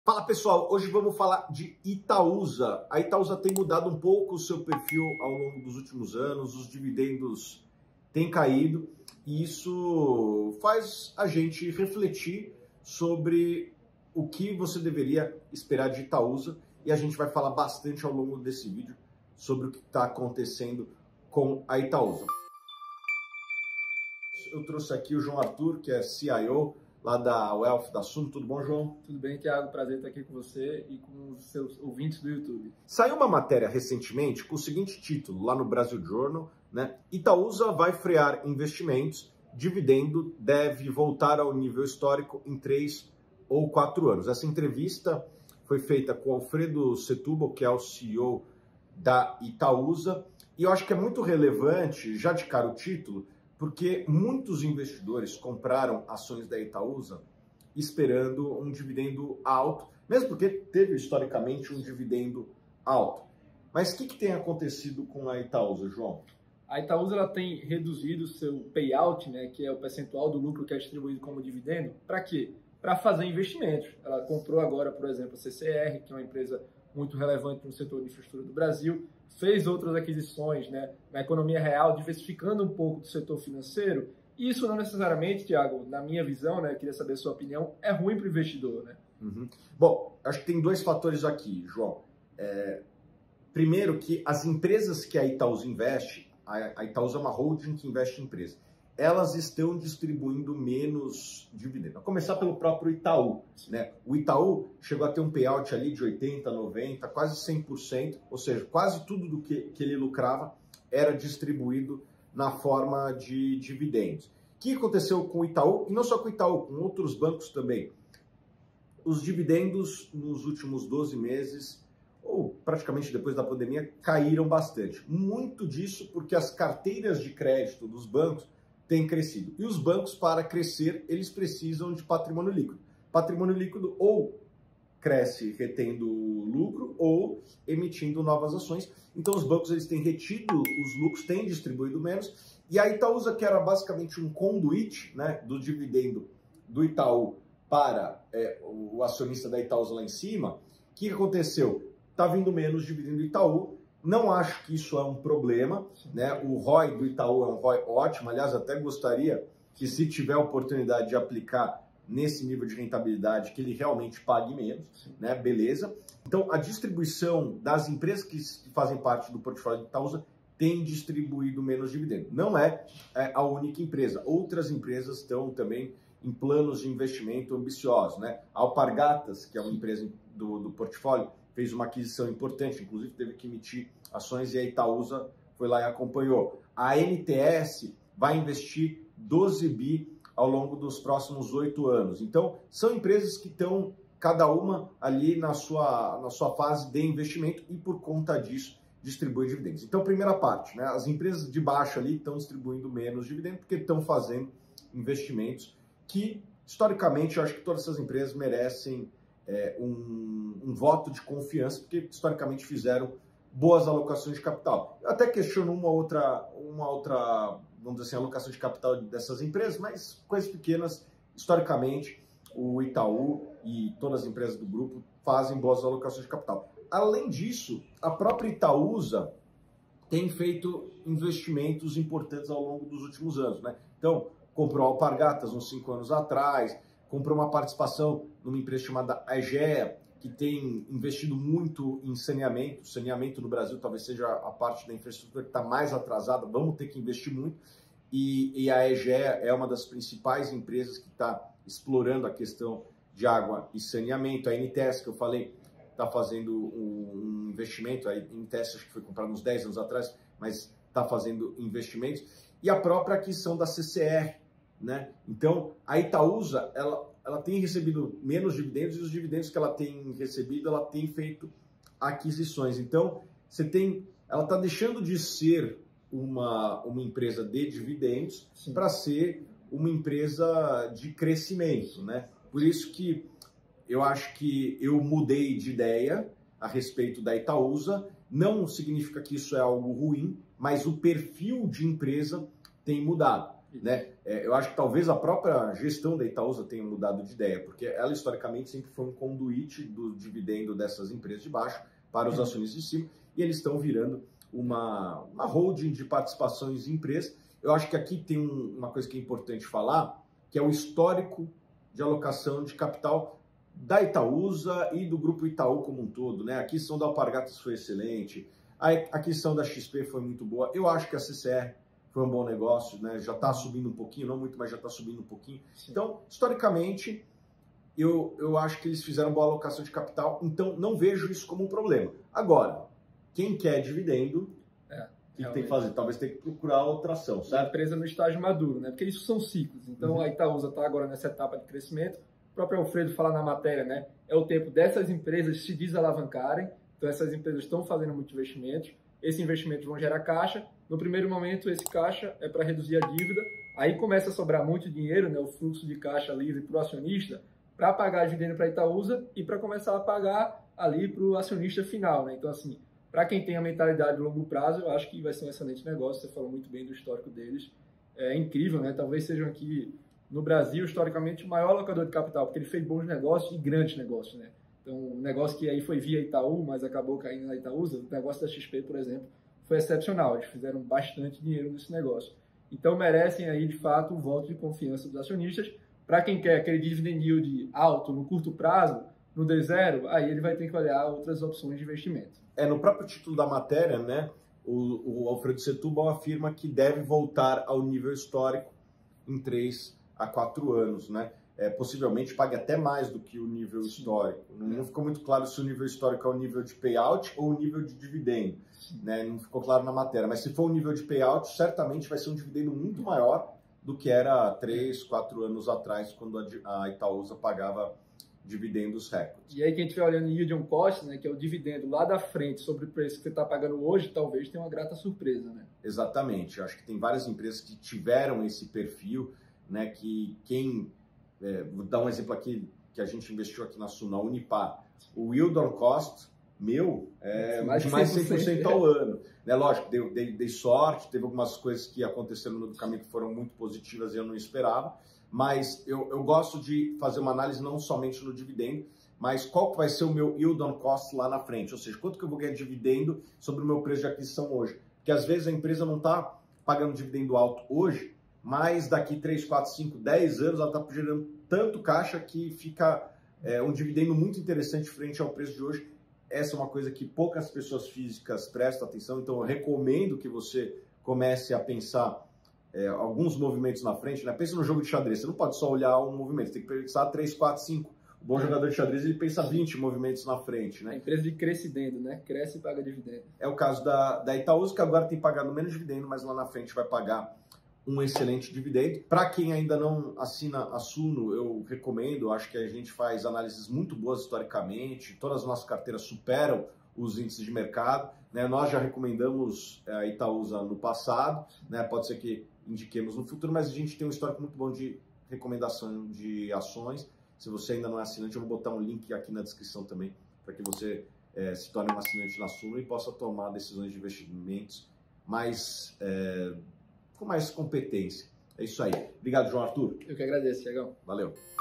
Fala pessoal, hoje vamos falar de Itaúsa. A Itaúsa tem mudado um pouco o seu perfil ao longo dos últimos anos, os dividendos têm caído e isso faz a gente refletir sobre o que você deveria esperar de Itaúsa e a gente vai falar bastante ao longo desse vídeo sobre o que está acontecendo com a Itaúsa. Eu trouxe aqui o João Arthur, que é CIO lá da Wealth da Suno. Tudo bom, João? Tudo bem, Thiago. Prazer estar aqui com você e com os seus ouvintes do YouTube. Saiu uma matéria recentemente com o seguinte título, lá no Brasil Journal, né? Itaúsa vai frear investimentos, dividendo deve voltar ao nível histórico em 3 ou 4 anos. Essa entrevista foi feita com o Alfredo Setúbal, que é o CEO da Itaúsa, e eu acho que é muito relevante, já de cara o título, porque muitos investidores compraram ações da Itaúsa esperando um dividendo alto, mesmo porque teve historicamente um dividendo alto. Mas o que tem acontecido com a Itaúsa, João? A Itaúsa ela tem reduzido o seu payout, né, que é o percentual do lucro que é distribuído como dividendo, para quê? Para fazer investimentos. Ela comprou agora, por exemplo, a CCR, que é uma empresa muito relevante no setor de infraestrutura do Brasil, fez outras aquisições, né, na economia real, diversificando um pouco do setor financeiro. Isso não necessariamente, Thiago, na minha visão, né, queria saber a sua opinião, é ruim para o investidor, né? Bom, acho que tem dois fatores aqui, João. Primeiro que as empresas que a Itaúsa investe, a Itaúsa é uma holding que investe em empresas, elas estão distribuindo menos dividendo. A começar pelo próprio Itaú, né? O Itaú chegou a ter um payout ali de 80%, 90%, quase 100%, ou seja, quase tudo do que ele lucrava era distribuído na forma de dividendos. O que aconteceu com o Itaú? E não só com o Itaú, com outros bancos também. Os dividendos nos últimos 12 meses, ou praticamente depois da pandemia, caíram bastante. Muito disso porque as carteiras de crédito dos bancos têm crescido. E os bancos, para crescer, eles precisam de patrimônio líquido. Patrimônio líquido ou cresce retendo lucro ou emitindo novas ações. Então os bancos eles têm retido os lucros, têm distribuído menos. E a Itaúsa, que era basicamente um conduíte, né, do dividendo do Itaú para o acionista da Itaúsa lá em cima, o que aconteceu? Está vindo menos dividendo do Itaú. Não acho que isso é um problema, né? O ROI do Itaú é um ROI ótimo. Aliás, até gostaria que, se tiver oportunidade de aplicar nesse nível de rentabilidade, que ele realmente pague menos, né? Beleza. Então, a distribuição das empresas que fazem parte do portfólio do Itaúsa tem distribuído menos dividendo. Não é a única empresa. Outras empresas estão também em planos de investimento ambiciosos, né? A Alpargatas, que é uma empresa do portfólio, fez uma aquisição importante, inclusive teve que emitir ações e a Itaúsa foi lá e acompanhou. A NTS vai investir 12 bi ao longo dos próximos 8 anos. Então, são empresas que estão, cada uma ali na sua fase de investimento e, por conta disso, distribuem dividendos. Então, primeira parte, né? As empresas de baixo ali estão distribuindo menos dividendos porque estão fazendo investimentos que, historicamente, eu acho que todas essas empresas merecem um voto de confiança, porque historicamente fizeram boas alocações de capital. Eu até questiono uma outra, vamos dizer assim, alocação de capital dessas empresas, mas coisas pequenas, historicamente, o Itaú e todas as empresas do grupo fazem boas alocações de capital. Além disso, a própria Itaúsa tem feito investimentos importantes ao longo dos últimos anos, né? Então, comprou a Alpargatas uns 5 anos atrás, comprou uma participação numa empresa chamada Aegea, que tem investido muito em saneamento. Saneamento no Brasil talvez seja a parte da infraestrutura que está mais atrasada, vamos ter que investir muito. E a Aegea é uma das principais empresas que está explorando a questão de água e saneamento. A NTS, que eu falei, está fazendo um investimento. A NTS acho que foi comprada uns 10 anos atrás, mas está fazendo investimentos. E a própria aquisição da CCR, né? Então, a Itaúsa, ela tem recebido menos dividendos e os dividendos que ela tem recebido, ela tem feito aquisições. Então, ela está deixando de ser uma empresa de dividendos para ser uma empresa de crescimento, né? Por isso que eu acho que eu mudei de ideia a respeito da Itaúsa. Não significa que isso é algo ruim, mas o perfil de empresa tem mudado. né? Eu acho que talvez a própria gestão da Itaúsa tenha mudado de ideia, porque ela historicamente sempre foi um conduíte do dividendo dessas empresas de baixo para os acionistas de cima, e eles estão virando uma holding de participações em empresas. Eu acho que aqui tem uma coisa que é importante falar, que é o histórico de alocação de capital da Itaúsa e do Grupo Itaú como um todo, né? A aquisição da Alpargatas foi excelente, a aquisição da XP foi muito boa. Eu acho que a CCR foi um bom negócio, né? Já está subindo um pouquinho, não muito, mas já está subindo um pouquinho. Sim. Então, historicamente, eu acho que eles fizeram boa alocação de capital, então não vejo isso como um problema. Agora, quem quer dividendo, o que tem que fazer? Talvez tenha que procurar outra ação, certo? A empresa no estágio maduro, né? Porque isso são ciclos. Então, a Itaúsa está agora nessa etapa de crescimento. O próprio Alfredo fala na matéria, né? É o tempo dessas empresas se desalavancarem. Então, essas empresas estão fazendo muito investimento. Esses investimentos vão gerar caixa. No primeiro momento, esse caixa é para reduzir a dívida. Aí começa a sobrar muito dinheiro, né? O fluxo de caixa livre para o acionista, para pagar dividendo para a Itaúsa e para começar a pagar ali para o acionista final, né? Então, assim, para quem tem a mentalidade de longo prazo, eu acho que vai ser um excelente negócio. Você falou muito bem do histórico deles. É incrível, né? Talvez sejam aqui no Brasil, historicamente, o maior alocador de capital, porque ele fez bons negócios e grandes negócios, né? Então, um negócio que aí foi via Itaú, mas acabou caindo na Itaúsa, o negócio da XP, por exemplo, foi excepcional. Eles fizeram bastante dinheiro nesse negócio. Então, merecem aí, de fato, um voto de confiança dos acionistas. Para quem quer aquele dividend yield alto no curto prazo, no D0, aí ele vai ter que olhar outras opções de investimento. No próprio título da matéria, né, o Alfredo Setúbal afirma que deve voltar ao nível histórico em 3 a 4 anos, né? Possivelmente pague até mais do que o nível histórico. Não ficou muito claro se o nível histórico é o nível de payout ou o nível de dividendo, né? Não ficou claro na matéria, mas se for o nível de payout, certamente vai ser um dividendo muito maior do que era 3, 4 anos atrás, quando a Itaúsa pagava dividendos recordes. E aí quem estiver olhando yield on cost, né, que é o dividendo lá da frente sobre o preço que você está pagando hoje, talvez tenha uma grata surpresa, né? Exatamente. Eu acho que tem várias empresas que tiveram esse perfil, né, que quem... vou dar um exemplo aqui, que a gente investiu aqui na Unipar. O yield on cost, é mais de 100% ao ano. Né? Lógico, dei sorte, teve algumas coisas que aconteceram no caminho que foram muito positivas e eu não esperava, mas eu gosto de fazer uma análise não somente no dividendo, mas qual que vai ser o meu yield on cost lá na frente, ou seja, quanto que eu vou ganhar de dividendo sobre o meu preço de aquisição hoje. Porque às vezes a empresa não está pagando dividendo alto hoje, mas daqui 3, 4, 5, 10 anos ela está gerando tanto caixa que fica um dividendo muito interessante frente ao preço de hoje. Essa é uma coisa que poucas pessoas físicas prestam atenção, então eu recomendo que você comece a pensar alguns movimentos na frente, né? Pensa no jogo de xadrez, você não pode só olhar um movimento, você tem que pensar 3, 4, 5. O bom jogador de xadrez, ele pensa 20 movimentos na frente, né? A empresa de crescimento, né? Cresce e paga dividendo. É o caso da Itaúsa, que agora tem pagado menos dividendo, mas lá na frente vai pagar um excelente dividendo. Para quem ainda não assina a Suno, eu recomendo, acho que a gente faz análises muito boas historicamente, todas as nossas carteiras superam os índices de mercado, né? Nós já recomendamos a Itaúsa no passado, né? Pode ser que indiquemos no futuro, mas a gente tem um histórico muito bom de recomendação de ações. Se você ainda não é assinante, eu vou botar um link aqui na descrição também, para que você se torne um assinante na Suno e possa tomar decisões de investimentos com mais competência. É isso aí. Obrigado, João Arthur. Eu que agradeço, Thiagão. Valeu.